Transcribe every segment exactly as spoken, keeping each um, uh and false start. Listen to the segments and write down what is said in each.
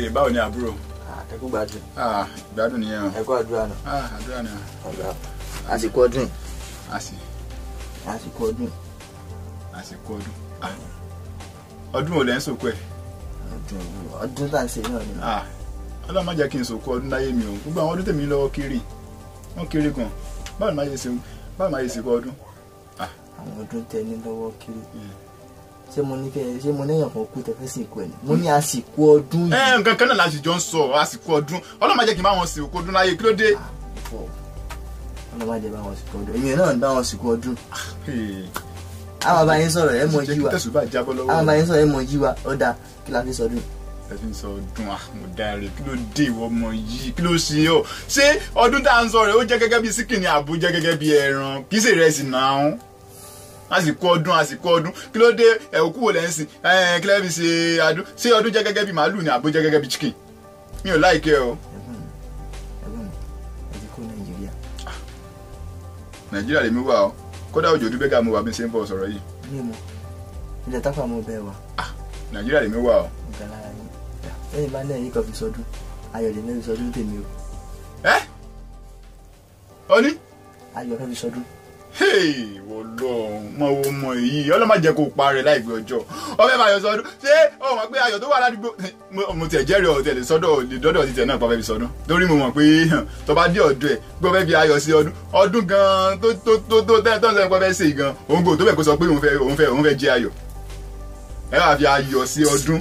òkèèrè báwo ni àbúrò? Ẹ kú gbádùn. Ah, gbádùn nìyẹn o. Ẹ kú àdúrà náà. Ah, àdúrà náà. Ọ̀gá. Àsìkò ọdún. Àsì. Àsìkò ọdún. Àsìkò ọdún. Ah. Ọdún ò lẹ́ ń sòkò ẹ̀. Ọdún ọdún tá à ń ṣe náà ni. Ah. Ọlọ́run má jẹ́ kí n sòkò ọdún láyé mi o. Gbogbo àwọn ọdún tèmi lọ́wọ́ kiri. Wọ́n kiri gan. Báwo ni máa yẹ ṣe báwo máa yẹ ṣe kọ ọdún? Ah. Àwọn ọdún tẹ ní lọ́wọ́ kiri. Ṣé mo ní kẹ́ ṣé mo níyàn kan kú tẹfẹ́ sí ìkú ẹ̀ ni? Mo ní àsìkò ọdún yìí. Ẹ nǹkan kan náà láti jọ ń sọ àsìkò ọdún. Ọlọ́run má jẹ́ kí n bá wọn sìnkú ọdún láyé kí ló dé? Ọlọ́run má jẹ́ bá wọn sìnkú ọdún. Èmi náà ń bá wọn sìnkú ọdún. Àwọn bàbá yín sọ̀rọ̀ ẹ mọ̀ jí wa. Àwọn bàbá yín sọ̀rọ̀ ẹ mọ̀ jí wa. Ó dáa kí la fi sọdún. Ẹ fi ń sọ ọdún mo dáre kí ló dé ìwọ ọmọ yìí kí ló ṣe ọ? Ṣé ọdún tá à ń sọ rẹ̀ ó jẹ́ gẹ́gẹ́ bí síkìnì àbò jẹ́ gẹ́gẹ́ bí ẹran kì í ṣe ìrẹsì náà? Àsìkò ọdún àsìkò ọdún kí ló dé ẹ̀wùkú wò lẹ́sìn ẹ̀ kí lẹ́ fi ṣe adún ṣé ọdún jẹ́ gẹ́gẹ́ bí màálù ni àbò jẹ́ gẹ́gẹ́ bí chicken? Mi ò láìkẹ́ o. Ẹ̀gbọ́n ẹ ti kó Nàìjíríà. Nàìjíríà lèmi wà o kódà òjò ọdún bẹ́gà mo wà bí n ṣe ń bọ̀ sọ̀rọ̀ yìí. Ní mo ilẹ̀ tápà mo bẹ̀ wá. Nàìjíríà lèmi wà o. Ọ̀gá lára yín. Lẹ́yìn bá náà yín kan fi sọdún ayọ̀ lè mẹ́rin sọdún tèmi o. Ẹ́ ọ ní. Ayọ̀ fẹ́ fi sọdún. Hey, wọlọ́run mọ owó mọ èyí ọlọ́mọ jẹ́ kó parẹ́ láìpẹ́ ọjọ́ ọbẹ̀ bá yọ sọdún ṣé o mọ̀ pé ayọ̀ tó wà ládùúgbò mo tẹ̀ jẹ́rìí ọ̀tẹ̀ lè sọ́dọ̀ lè dọ́dọ̀ ti tẹ̀ náà pàfẹ́ fi sọdún torí mo mọ̀ pé tó bá dé ọ̀dọ̀ ẹ̀ gbọ́ fẹ́ fi ayọ̀ sí ọdún ọdún gan tó tó tó tó tẹ́ tó ń sẹ́yìn pọ́ fẹ́ ṣe gan òun kò tó bẹ̀ kó sọ pé òun fẹ́ òun fẹ́ òun fẹ́ jẹ ayọ̀ ẹ wá fi ayọ̀ sí ọdún.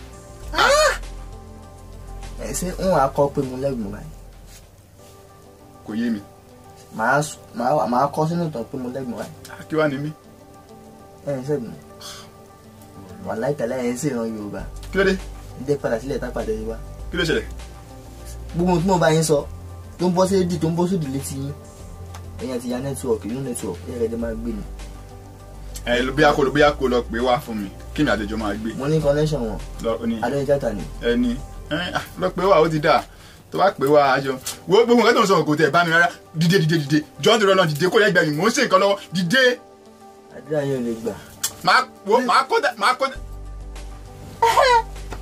Ẹ ṣé ń wàá kọ́ pé mo lẹ́gbọ̀n báyìí. Kò yé mi. Màá màá màá kọ́ sínú ìtàn pé mo lẹ́gbọ̀n báyìí. Kí wá ni mí? Ẹ ẹ sẹ́gun. Wàláhì tàláhì ẹ̀ ń ṣèràn Yorùbá. Kí ló dé? Ìdẹ́ padà sílẹ̀ tá padà yìí wá. Kí ló ṣẹlẹ̀? Gbogbo tí mo bá yín sọ tó ń bọ́ sí èdè tó ń bọ́ sí ìdílé ti yín. Ẹ̀yin àti ìyá nẹ́tíwọ̀kì inú nẹ́tíwọ̀kì ẹ̀yẹ́ rẹ̀ dé máa gbé ni. Ẹ ló bí akolo bí akolo pé wá fún mi kí mi àtẹjọ́ máa gbé. Mo ní connection wọn. Lọ ní. Adé ìjàtà ni. Ẹni lọ pé wá ó ti dáa tó bá pè wá aṣọ wo gbogbo nǹkan tó ń sọ kò tẹ bá mi rárá dìde dìde dìde jọ́ ń tẹ̀rọ náà dìde kó lẹ́gbẹ̀ẹ́ mi mò ń ṣe nǹkan lọ́wọ́ dìde. Àdúrà yóò lè gbà. máa wo máa kó dẹ máa kó dẹ.